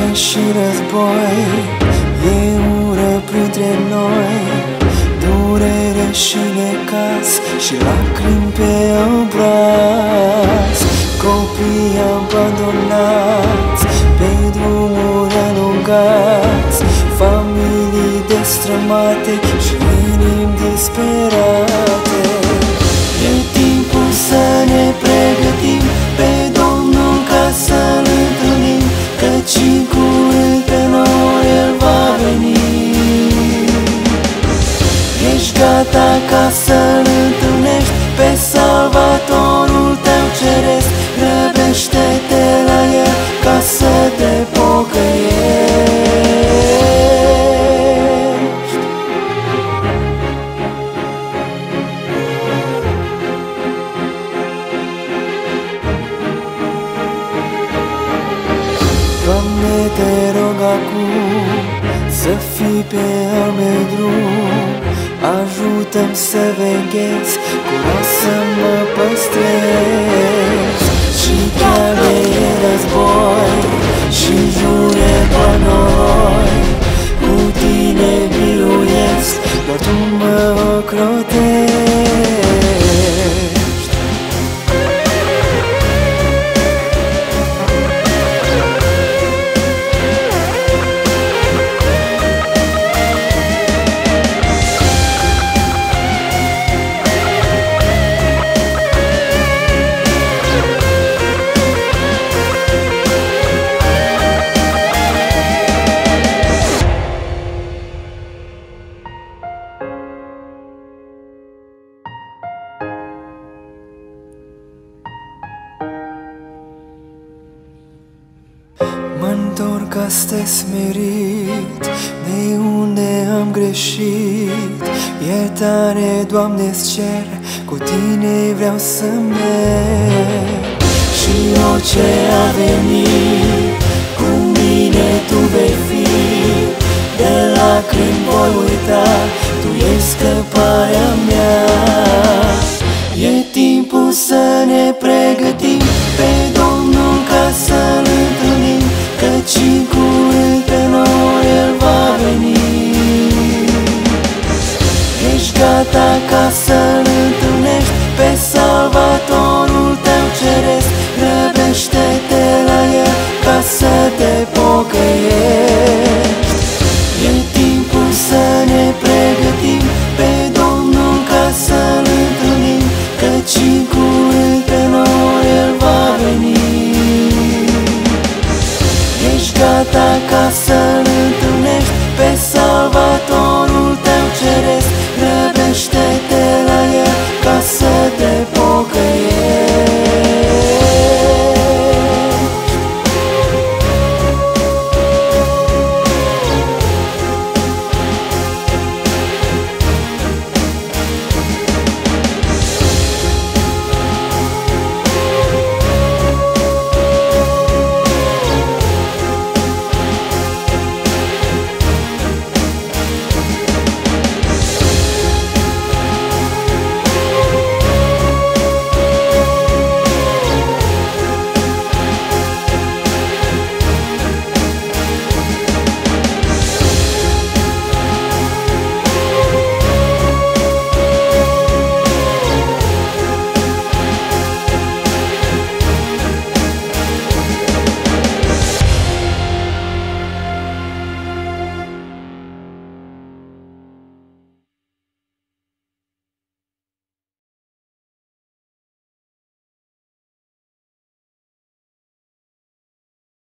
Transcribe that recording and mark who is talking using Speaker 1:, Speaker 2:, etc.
Speaker 1: și război, e ură printre noi, durere și necaz și lacrimi pe obraz. Copii abandonați pe drumuri alungați, familii destrămate și inimi disperate. E timpul să ne pregătim pe Domnul ca să-L întâlnim, căci în curând pe noi El va veni. Ești gata ca să-L întâlnești pe Salvatorul tău ceresc? Grăbește-te la El ca să te pocăiești. Doamne, te rog acum să fii pe al meu drum, ajută-mi să veghez, curaj să mă păstrez. Și chiar de e război și jur e panoi, cu tine biruiesc, doar tu mă ocrotești. Mă-ntorc astăzi smerit de unde am greșit. Iertare, Doamne-ți cer, cu Tine vreau să merg. Și orice a venit, cu mine Tu vei fi. De lacrimi voi uita, Tu ești scăparea mea. E timpul să ne